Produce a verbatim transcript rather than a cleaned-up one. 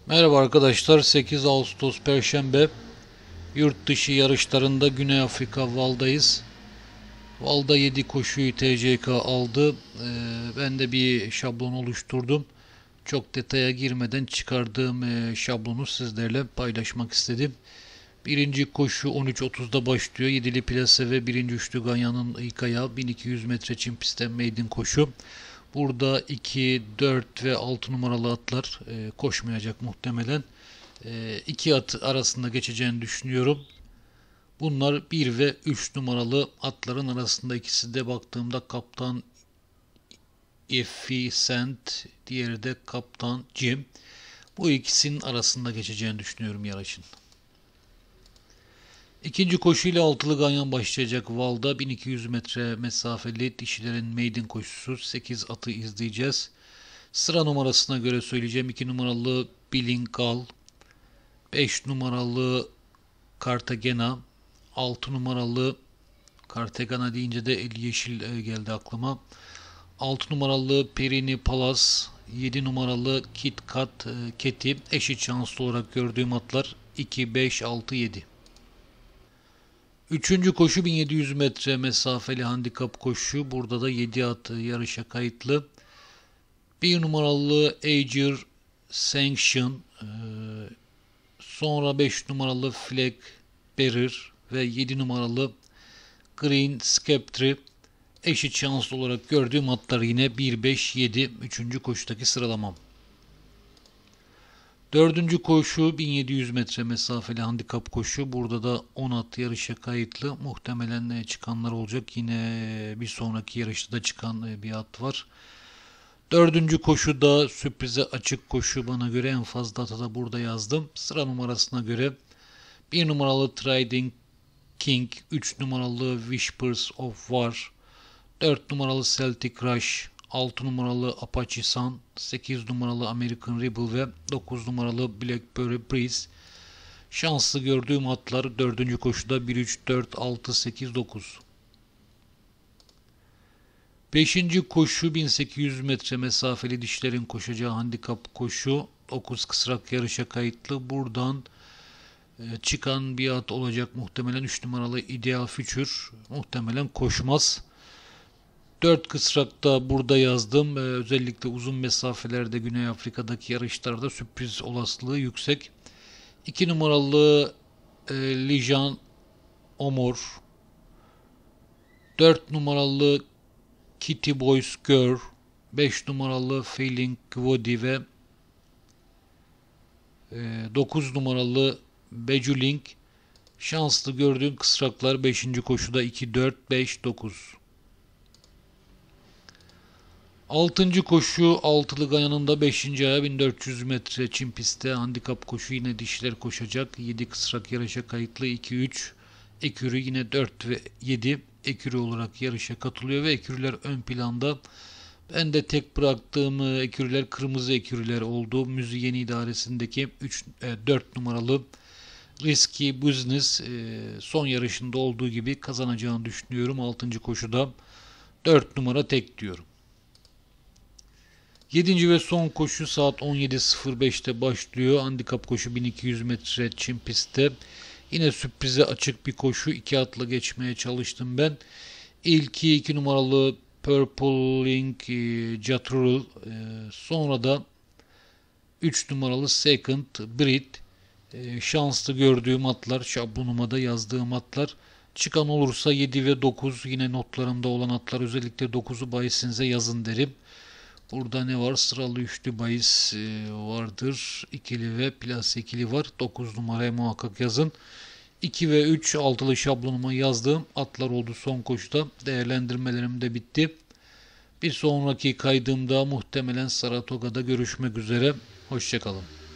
Merhaba arkadaşlar, sekiz Ağustos Perşembe yurt dışı yarışlarında Güney Afrika Val'dayız. Val'da yedi koşuyu T C K aldı. Ee, ben de bir şablon oluşturdum. Çok detaya girmeden çıkardığım e, şablonu sizlerle paylaşmak istedim. Birinci koşu on üç otuzda başlıyor. Yedili plase ve birinci üçlü Ganyan'ın ilk ayağı bin iki yüz metre çim pistte maiden koşu. Burada iki, dört ve altı numaralı atlar e, koşmayacak muhtemelen. E, iki at arasında geçeceğini düşünüyorum. Bunlar bir ve üç numaralı atların arasında, ikisi de baktığımda Kaptan Efficient, diğeri de Kaptan Jim. Bu ikisinin arasında geçeceğini düşünüyorum yarışın. İkinci koşuyla altılı ganyan başlayacak Val'da. bin iki yüz metre mesafeli dişilerin maiden koşusu. sekiz atı izleyeceğiz. Sıra numarasına göre söyleyeceğim. iki numaralı Bilingal, beş numaralı Cartagena, altı numaralı Cartagena deyince de el yeşil geldi aklıma. altı numaralı Perini Palace, yedi numaralı Kit Kat Keti. Eşit şanslı olarak gördüğüm atlar iki, beş, altı, yedi. Üçüncü koşu bin yedi yüz metre mesafeli handikap koşu. Burada da yedi at yarışa kayıtlı. bir numaralı Ager Sanction, sonra beş numaralı Flag Bearer ve yedi numaralı Green Sceptre. Eşit şanslı olarak gördüğüm atlar yine bir, beş, yedi. üçüncü koşudaki sıralamam. Dördüncü koşu bin yedi yüz metre mesafeli handikap koşu. Burada da on at yarışa kayıtlı. Muhtemelen çıkanlar olacak. Yine bir sonraki yarışta da çıkan bir at var. Dördüncü koşuda sürprize açık koşu, bana göre en fazla atı da burada yazdım. Sıra numarasına göre bir numaralı Trading King, üç numaralı Whispers of War, dört numaralı Celtic Rush, altı numaralı Apache Sun, sekiz numaralı American Rebel ve dokuz numaralı Blackberry Breeze. Şanslı gördüğüm atlar dördüncü koşuda bir, üç, dört, altı, sekiz, dokuz. beşinci koşu bin sekiz yüz metre mesafeli dişlerin koşacağı handikap koşu. dokuz kısrak yarışa kayıtlı. Buradan çıkan bir at olacak muhtemelen. üç numaralı Ideal Future. Muhtemelen koşmaz. dört kısrakta burada yazdım. Özellikle uzun mesafelerde Güney Afrika'daki yarışlarda sürpriz olasılığı yüksek. iki numaralı e, Lijan Omor. dört numaralı Kitty Boys Girl, beş numaralı Feeling Gwodi ve dokuz numaralı Bejulink. Şanslı gördüğüm kısraklar beşinci koşuda iki, dört, beş, dokuz. altıncı koşu altılı ganyanında beşinci ayağı bin dört yüz metre çim pistte handikap koşu, yine dişler koşacak. yedi kısrak yarışa kayıtlı. iki, üç. Ekürü yine dört ve yedi. Ekürü olarak yarışa katılıyor ve ekürüler ön planda. Ben de tek bıraktığım ekürüler kırmızı ekürüler oldu. Müziği Yeni idaresindeki üç, dört numaralı Risky Business son yarışında olduğu gibi kazanacağını düşünüyorum. altıncı koşuda dört numara tek diyorum. yedinci ve son koşu saat on yedi sıfır beşte başlıyor. Handikap koşu bin iki yüz metre çim pistte. Yine sürprize açık bir koşu. iki atla geçmeye çalıştım ben. İlki iki numaralı Purple Link Jatrural. Sonra da üç numaralı Second Breed. Şanslı gördüğüm atlar, şablonuma da yazdığım atlar. Çıkan olursa yedi ve dokuz, yine notlarımda olan atlar. Özellikle dokuzu bahisinize yazın derim. Burada ne var? Sıralı üçlü bahis vardır. İkili ve plase ikili var. dokuz numaraya muhakkak yazın. iki ve üç altılı şablonuma yazdığım atlar oldu son koşuda. Değerlendirmelerim de bitti. Bir sonraki kaydımda muhtemelen Saratoga'da görüşmek üzere. Hoşçakalın.